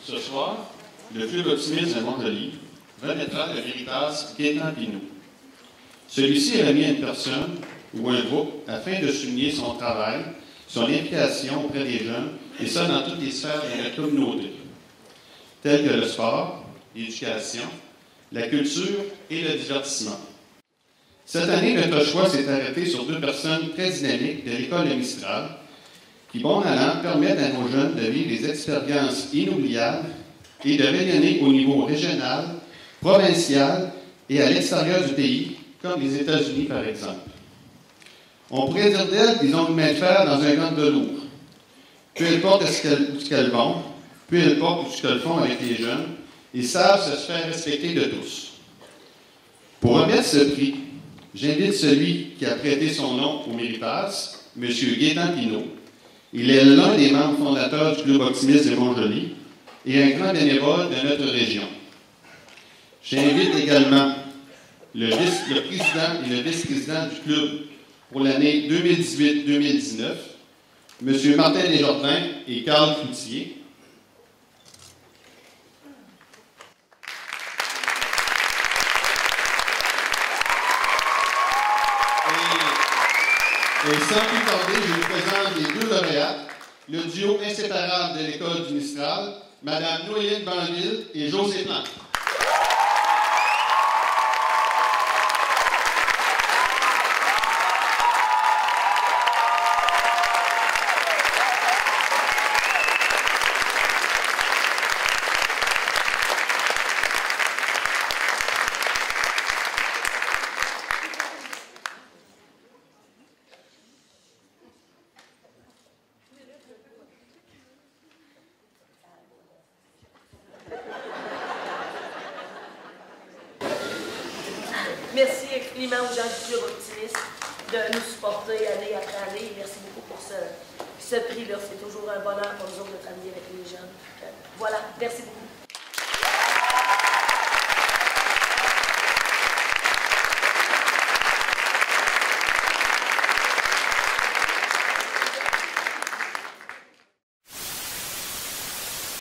Ce soir, le Club optimiste de Montjoly remettra le Veritas Gaétan Pinault. Celui-ci est remis à une personne ou un groupe afin de souligner son travail, son implication auprès des jeunes, et ça dans toutes les sphères de la communauté, telles que le sport, l'éducation, la culture et le divertissement. Cette année, notre choix s'est arrêté sur deux personnes très dynamiques de l'école de Mistral, qui, bon an an, permettent à nos jeunes de vivre des expériences inoubliables et de rayonner au niveau régional, provincial et à l'extérieur du pays, comme les États-Unis par exemple. On pourrait dire d'elles qu'ils ont une main de fer dans un gant de velours. Peu importe ce qu'elles vont, peu importe ce qu'elles font avec les jeunes, ils savent se faire respecter de tous. Pour remettre ce prix, j'invite celui qui a prêté son nom au Veritas, M. Gaétan Pinault. Il est l'un des membres fondateurs du Club optimiste de Montjoly et un grand bénévole de notre région. J'invite également le président et le vice-président du club pour l'année 2018-2019, M. Martin Desjardins et Carl Cloutier. Et sans plus tarder, je vous présente les deux lauréats, le duo inséparable de l'école du Mistral, Mme Noéline Banville et José Plante. Merci infiniment aux gens du Club optimiste de nous supporter année après année. Merci beaucoup pour ce prix-là. C'est toujours un bonheur pour nous autres de travailler avec les jeunes. Voilà, merci beaucoup.